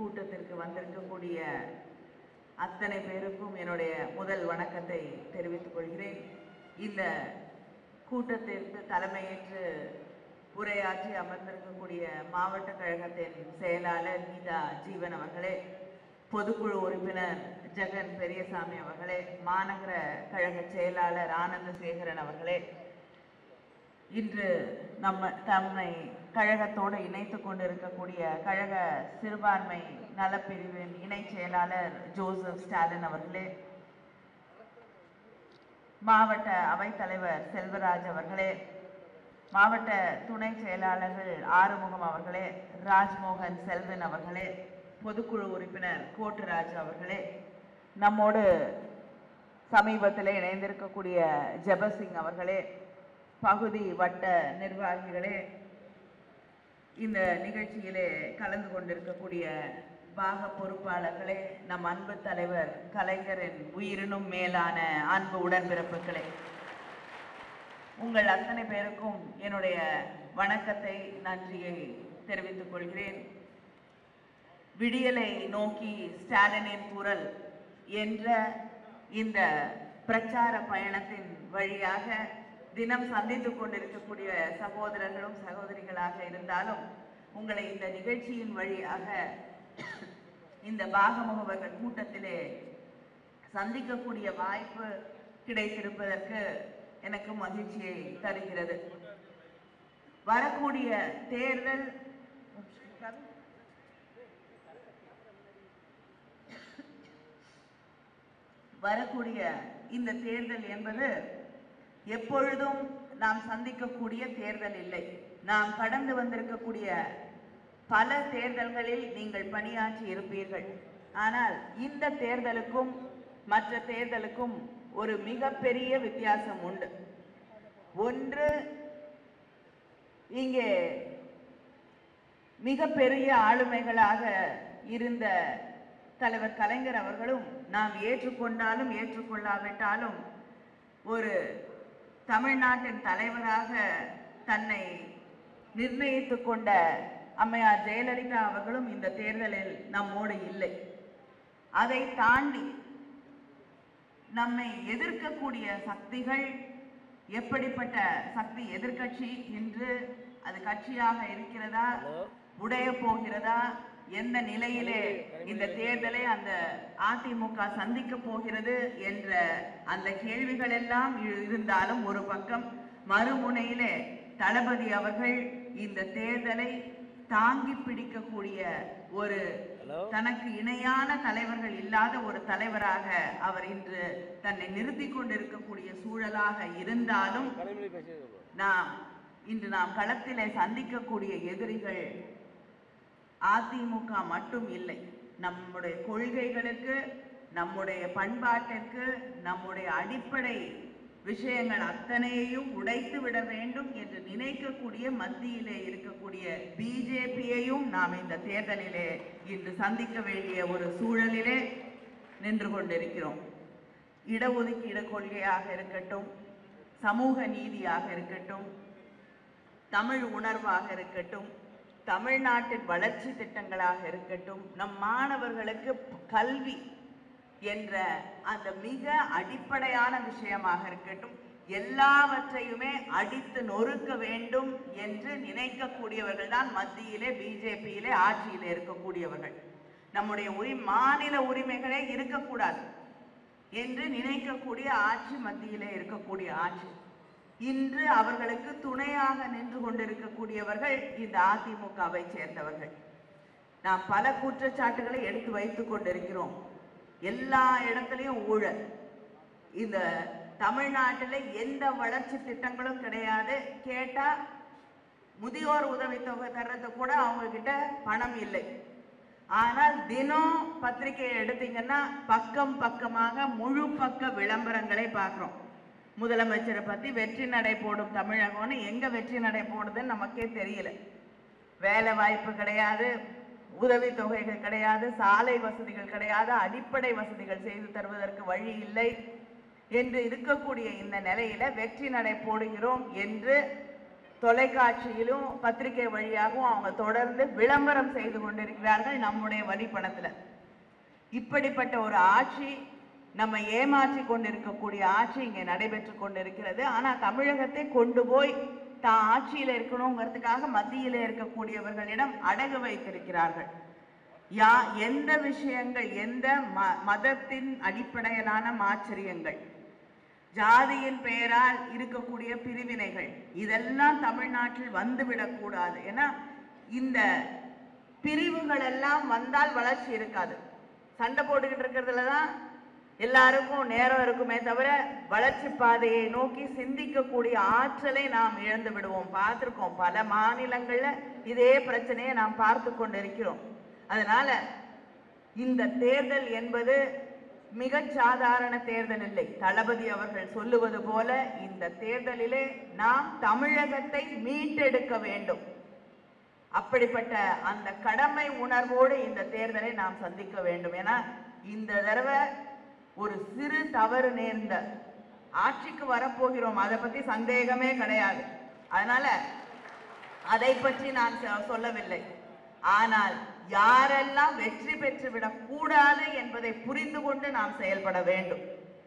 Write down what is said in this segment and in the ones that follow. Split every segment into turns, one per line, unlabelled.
கூட்டத்திற்கு வந்திருக்கக்கூடிய அத்தனை பேருக்கும் என்னுடைய முதல் வணக்கத்தை தெரிவித்துக் கொள்கிறேன். இந்த கூட்டத்திற்கு தலைமையேற்று உரையாற்றி அமர்ந்திருக்கக்கூடிய மாவட்ட கழகத்தின் செயலாளர் கீதா ஜீவன் அவர்களே, பொதுக்குழு உறுப்பினர் ஜெகன் பெரியசாமி அவர்களே, மாநகர கழக செயலாளர் ஆனந்தசேகரன் அவர்களே, இன்று தம்மை கழகத்தோடு இணைத்து கொண்டிருக்கக்கூடிய கழக சிறுபான்மை நலப்பிரிவின் இணை செயலாளர் ஜோசப் ஸ்டாலின் அவர்களே, மாவட்ட அவைத்தலைவர் செல்வராஜ் அவர்களே, மாவட்ட துணை செயலாளர்கள் ஆறுமுகம் அவர்களே, ராஜ்மோகன் செல்வன் அவர்களே, பொதுக்குழு உறுப்பினர் கோட்டுராஜ் அவர்களே, நம்மோடு சமீபத்தில் இணைந்திருக்கக்கூடிய ஜெபசிங் அவர்களே, பகுதி வட்ட நிர்வாகிகளே, இந்த நிகழ்ச்சியிலே கலந்து கொண்டிருக்கக்கூடிய பாக பொறுப்பாளர்களே, நம் அன்பு தலைவர் கலைஞரின் உயிரினும் மேலான அன்பு உடன்பிறப்புகளே, உங்கள் அத்தனை பேருக்கும் என்னுடைய வணக்கத்தை நன்றியை தெரிவித்துக் கொள்கிறேன். விடியலை நோக்கி ஸ்டாலினின் குரல் என்ற இந்த பிரச்சார பயணத்தின் வழியாக தினம் சந்தித்துக் கொண்டிருக்கக்கூடிய சகோதரர்களும் சகோதரிகளாக இருந்தாலும் உங்களை இந்த நிகழ்ச்சியின் வழியாக இந்த பாகமுகவர்கள் கூட்டத்திலே சந்திக்கக்கூடிய வாய்ப்பு கிடைத்திருப்பதற்கு எனக்கு மகிழ்ச்சியை தருகிறது. வரக்கூடிய தேர்தல் இந்த தேர்தல் என்பது எப்பொழுதும் நாம் சந்திக்கக்கூடிய தேர்தல் இல்லை. நாம் கடந்து வந்திருக்கக்கூடிய பல தேர்தல்களில் நீங்கள் பணியாற்றி இருப்பீர்கள். ஆனால் இந்த தேர்தலுக்கும் மற்ற தேர்தலுக்கும் ஒரு மிகப்பெரிய வித்தியாசம் உண்டு. ஒன்று, இங்கே மிகப்பெரிய ஆளுமைகளாக இருந்த தலைவர் கலைஞர் அவர்களும் நாம் ஏற்றுக்கொண்டாலும் ஏற்றுக்கொள்ளாவிட்டாலும் ஒரு தமிழ்நாட்டின் தலைவராக தன்னை நிர்ணயித்துக் கொண்ட அம்மையார் ஜெயலலிதா அவர்களும் இந்த தேர்தலில் நம்மோடு இல்லை. அதை தாண்டி நம்மை எதிர்க்கக்கூடிய சக்திகள் எப்படிப்பட்ட சக்தி, எதிர்கட்சி என்று அது கட்சியாக இருக்கிறதா, உடைய போகிறதா, எந்த நிலையிலே இந்த தேர்தலை அந்த அதிமுக சந்திக்க போகிறது என்ற அந்த கேள்விகள் எல்லாம் இருந்தாலும் ஒரு பக்கம், மறுமுனையிலே தளபதி அவர்கள் இந்த தேர்தலை தாங்கி பிடிக்கக்கூடிய ஒரு தனக்கு இணையான தலைவர்கள் இல்லாத ஒரு தலைவராக அவர் இன்று தன்னை நிறுத்தி கொண்டிருக்கக்கூடிய சூழலாக இருந்தாலும் இன்று நாம் களத்திலே சந்திக்கக்கூடிய எதிரிகள் அதிமுக மட்டும் இல்லை. நம்முடைய கொள்கைகளுக்கு, நம்முடைய பண்பாட்டிற்கு, நம்முடைய அடிப்படை விஷயங்கள் அத்தனையையும் உடைத்து விட வேண்டும் என்று நினைக்கக்கூடிய மத்தியிலே இருக்கக்கூடிய பிஜேபியையும் நாம் இந்த தேர்தலிலே இன்று சந்திக்க வேண்டிய ஒரு சூழலிலே நின்று கொண்டிருக்கிறோம். இடஒதுக்கீடு கொள்கையாக இருக்கட்டும், சமூக நீதியாக இருக்கட்டும், தமிழ் உணர்வாக இருக்கட்டும், தமிழ்நாட்டின் வளர்ச்சி திட்டங்களாக இருக்கட்டும், நம் மாணவர்களுக்கு கல்வி என்ற அந்த மிக அடிப்படையான விஷயமாக இருக்கட்டும், எல்லாவற்றையுமே அடித்து நொறுக்க வேண்டும் என்று நினைக்கக்கூடியவர்கள் தான் மத்தியிலே பிஜேபியிலே ஆட்சியிலே இருக்கக்கூடியவர்கள். நம்முடைய மாநில உரிமைகளே இருக்கக்கூடாது என்று நினைக்கக்கூடிய ஆட்சி மத்தியிலே இருக்கக்கூடிய ஆட்சி. இன்று அவர்களுக்கு துணையாக நின்று கொண்டிருக்கக்கூடியவர்கள் இந்த அதிமுகவை சேர்ந்தவர்கள். நாம் பல குற்றச்சாட்டுகளை எடுத்து வைத்துக் கொண்டிருக்கிறோம். எல்லா இடத்துலையும் ஊழல். இந்த தமிழ்நாட்டில் எந்த வளர்ச்சி திட்டங்களும் கிடையாது. கேட்டா முதியோர் உதவித்தொகை தர்றது கூட அவங்க கிட்ட பணம் இல்லை. ஆனால் தினம் பத்திரிகையை எடுத்தீங்கன்னா பக்கம் பக்கமாக முழு பக்க விளம்பரங்களை பார்க்கிறோம். முதலமைச்சரை பத்தி வெற்றி நடை போடும் தமிழகம்னு எங்க வெற்றி நடை போடுதுன்னு நமக்கே தெரியல. வேலை வாய்ப்பு கிடையாது, உதவித்தொகைகள் கிடையாது, சாலை வசதிகள் கிடையாது, அடிப்படை வசதிகள் செய்து தருவதற்கு வழி இல்லை என்று இருக்கக்கூடிய இந்த நிலையில வெற்றி நடை போடுகிறோம் என்று தொலைக்காட்சியிலும் பத்திரிகை வழியாகவும் அவங்க தொடர்ந்து விளம்பரம் செய்து கொண்டிருக்கிறார்கள் நம்முடைய வரி பணத்துல. இப்படிப்பட்ட ஒரு ஆட்சி, நம்ம ஏமாற்றி கொண்டிருக்கக்கூடிய ஆட்சி இங்கே நடைபெற்று கொண்டிருக்கிறது. ஆனா தமிழகத்தை கொண்டு போய் தான் ஆட்சியில இருக்கணுங்கிறதுக்காக மத்தியில இருக்கக்கூடியவர்களிடம் அடகு வைத்திருக்கிறார்கள். எந்த விஷயங்கள், எந்த மதத்தின் அடிப்படையிலான மாச்சரியங்கள், ஜாதியின் பெயரால் இருக்கக்கூடிய பிரிவினைகள், இதெல்லாம் தமிழ்நாட்டில் வந்துவிடக்கூடாது. ஏன்னா இந்த பிரிவுகள் எல்லாம் வந்தால் வளர்ச்சி இருக்காது. சண்டை போட்டுக்கிட்டு இருக்கிறதுல தான் எல்லாருக்கும் நேரம் இருக்குமே தவிர வளர்ச்சி பாதையை நோக்கி சிந்திக்கக்கூடிய ஆற்றலை நாம் இழந்து விடுவோம். பார்த்துருக்கோம், பல மாநிலங்கள்ல இதே பிரச்சனையை நாம் பார்த்து கொண்டிருக்கிறோம். அதனால இந்த தேர்தல் என்பது மிக சாதாரண தேர்தல் இல்லை. தளபதி அவர்கள் சொல்லுவது போல இந்த தேர்தலிலே நாம் தமிழகத்தை மீட்டெடுக்க வேண்டும். அப்படிப்பட்ட அந்த கடமை உணர்வோடு இந்த தேர்தலை நாம் சந்திக்க வேண்டும். ஏன்னா இந்த தடவை ஒரு சிறு தவறு நேர்ந்த ஆட்சிக்கு வரப்போகிறோம், அதை பற்றி சந்தேகமே கிடையாது. அதனால அதை பற்றி நான் சொல்லவில்லை. ஆனால் யாரெல்லாம் வெற்றி பெற்றுவிடக் கூடாது என்பதை புரிந்து கொண்டு நாம் செயல்பட வேண்டும்.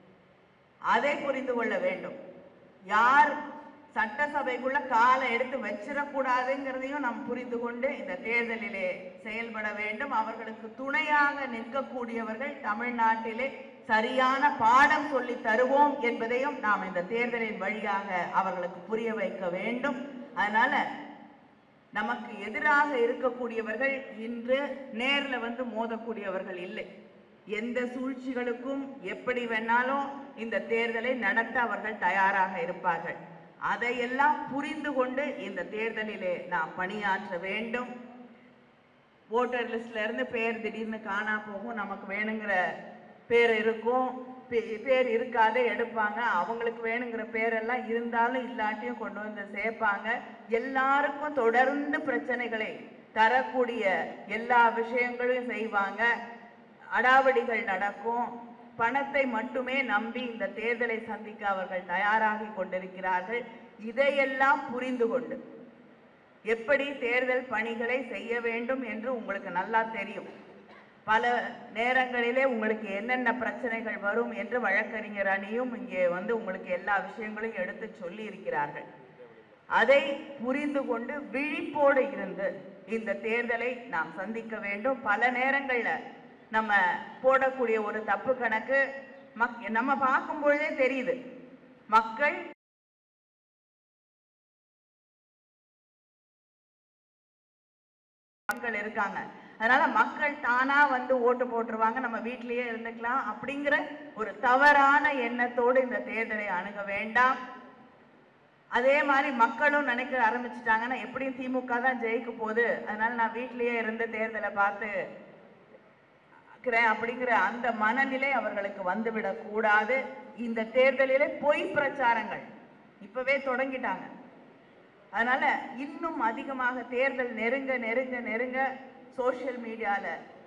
அதை புரிந்து கொள்ள வேண்டும். யார் சட்டசபைக்குள்ள காலை எடுத்து வச்சிடக்கூடாதுங்கிறதையும் நாம் புரிந்து கொண்டு இந்த தேர்தலிலே செயல்பட வேண்டும். அவர்களுக்கு துணையாக நிற்கக்கூடியவர்கள் தமிழ்நாட்டிலே சரியான பாடம் சொல்லி தருவோம் என்பதையும் நாம் இந்த தேர்தலின் வழியாக அவர்களுக்கு புரிய வைக்க வேண்டும். அதனால நமக்கு எதிராக இருக்கக்கூடியவர்கள் இன்று நேர்ல வந்து மோதக்கூடியவர்கள் இல்லை. எந்த சூழ்ச்சிகளுக்கும் எப்படி வேணாலும் இந்த தேர்தலை நடத்த அவர்கள் தயாராக இருப்பார்கள். அதையெல்லாம் புரிந்து கொண்டு இந்த தேர்தலிலே நாம் பணியாற்ற வேண்டும். ஓட்டர் லிஸ்ட்ல இருந்து பேர் திடீர்னு காணா போகும், நமக்கு வேணுங்கிற பேர் இருக்கும், பேர் இருக்காத எடுப்பாங்க, அவங்களுக்கு வேணுங்கிற பேரெல்லாம் இருந்தாலும் இல்லாட்டியும் கொண்டு வந்து சேர்ப்பாங்க. எல்லாருக்கும் தொடர்ந்து பிரச்சனைகளை தரக்கூடிய எல்லா விஷயங்களையும் செய்வாங்க. அடாவடிகள் நடக்கும். பணத்தை மட்டுமே நம்பி இந்த தேர்தலை சந்திக்க அவர்கள் தயாராகி கொண்டிருக்கிறார்கள். இதையெல்லாம் புரிந்து கொண்டு எப்படி தேர்தல் பணிகளை செய்ய வேண்டும் என்று உங்களுக்கு நல்லா தெரியும். பல நேரங்களிலே உங்களுக்கு என்னென்ன பிரச்சனைகள் வரும் என்று வழக்கறிஞர் அணியும் இங்கே வந்து உங்களுக்கு எல்லா விஷயங்களையும் எடுத்து சொல்லி இருக்கிறார்கள். அதை புரிந்து கொண்டு விழிப்போடு இருந்து இந்த தேர்தலை நாம் சந்திக்க வேண்டும். பல நேரங்கள்ல நம்ம போடக்கூடிய ஒரு தப்பு கணக்கு நம்ம பார்க்கும் பொழுதே தெரியுது. மக்கள் இருக்காங்க, அதனால மக்கள் தானா வந்து ஓட்டு போட்டுருவாங்க, நம்ம வீட்டிலேயே இருந்துக்கலாம் அப்படிங்கிற ஒரு தவறான எண்ணத்தோடு இந்த தேர்தலை அணுக வேண்டாம். அதே மாதிரி மக்களும் நினைக்க ஆரம்பிச்சுட்டாங்கன்னா எப்படியும் திமுக தான் ஜெயிக்க போகுது, அதனால நான் வீட்டிலேயே இருந்து தேர்தலை பார்த்து அப்படிங்கிற அந்த மனநிலை அவர்களுக்கு வந்துவிடக் கூடாது. இந்த தேர்தலிலே பொய் பிரச்சாரங்கள் இப்பவே தொடங்கிட்டாங்க. அதனால இன்னும் அதிகமாக தேர்தல் நெருங்க நெருங்க நெருங்க சோசியல் மீடியால,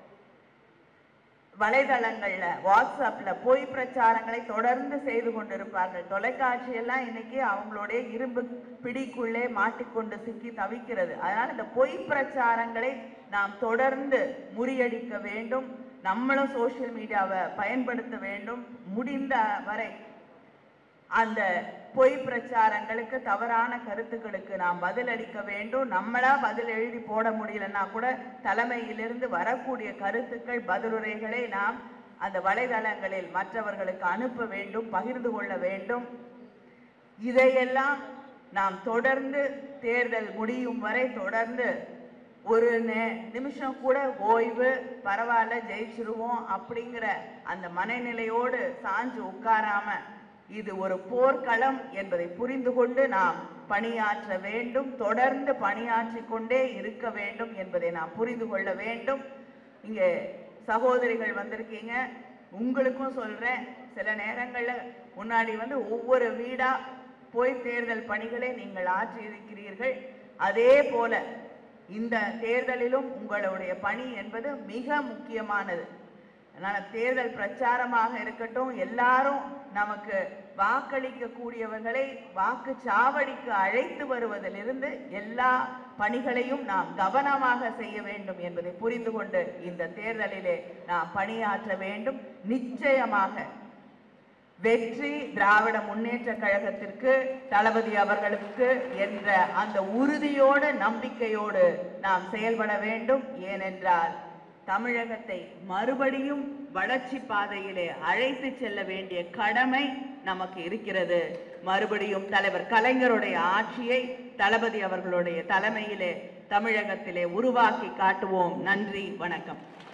வலைதளங்கள்ல, வாட்ஸ்அப்ல பொய் பிரச்சாரங்களை தொடர்ந்து செய்து கொண்டிருப்பார்கள். தொலைக்காட்சி எல்லாம் இன்னைக்கு அவங்களுடைய இரும்பு பிடிக்குள்ளே மாட்டிக்கொண்டு சிக்கி தவிக்கிறது. அதனால இந்த பொய் பிரச்சாரங்களை நாம் தொடர்ந்து முறியடிக்க வேண்டும். நம்மளும் சோசியல் மீடியாவை பயன்படுத்த வேண்டும். முடிந்த வரை அந்த பொய் பிரச்சாரங்களுக்கு, தவறான கருத்துக்களுக்கு நாம் பதிலளிக்க வேண்டும். நம்மளா பதில் எழுதி போட முடியலன்னா கூட தலைமையிலிருந்து வரக்கூடிய கருத்துக்கள், பதிலுரைகளை நாம் அந்த வலைதளங்களில் மற்றவர்களுக்கு அனுப்ப வேண்டும், பகிர்ந்து கொள்ள வேண்டும். இதையெல்லாம் நாம் தொடர்ந்து தேர்தல் முடியும் வரை தொடர்ந்து ஒரு நிமிஷம் கூட ஓய்வு, பரவாயில்ல ஜெயிச்சிருவோம் அப்படிங்கிற அந்த மனநிலையோடு சாஞ்சு உட்காராம இது ஒரு போர்க்களம் என்பதை புரிந்து கொண்டு நாம் பணியாற்ற வேண்டும். தொடர்ந்து பணியாற்றி கொண்டே இருக்க வேண்டும் என்பதை நாம் புரிந்து கொள்ள வேண்டும். இங்கே சகோதரிகள் வந்திருக்கீங்க, உங்களுக்கும் சொல்றேன், சில நேரங்கள்ல முன்னாடி வந்து ஒவ்வொரு வீடா போய் தேர்தல் பணிகளை நீங்கள் ஆற்றி இருக்கிறீர்கள். அதே போல இந்த தேர்தலிலும் உங்களுடைய பணி என்பது மிக முக்கியமானது. அதனால தேர்தல் பிரச்சாரமாக இருக்கட்டும், எல்லாரும் நமக்கு வாக்களிக்க கூடியவர்களை வாக்குச்சாவடிக்கு அழைத்து வருவதிலிருந்து எல்லா பணிகளையும் நாம் கவனமாக செய்ய வேண்டும் என்பதை புரிந்து கொண்டு இந்த தேர்தலிலே நாம் பணியாற்ற வேண்டும். நிச்சயமாக வெற்றி திராவிட முன்னேற்ற கழகத்திற்கு, தளபதி அவர்களுக்கு என்ற அந்த உறுதியோடு நம்பிக்கையோடு நாம் செயல்பட வேண்டும். ஏனென்றால் தமிழகத்தை மறுபடியும் வளர்ச்சி பாதையிலே அழைத்து செல்ல வேண்டிய கடமை நமக்கு இருக்கிறது. மறுபடியும் தலைவர் கலைஞருடைய ஆட்சியை தளபதி அவர்களுடைய தலைமையிலே தமிழகத்திலே உருவாக்கி காட்டுவோம். நன்றி, வணக்கம்.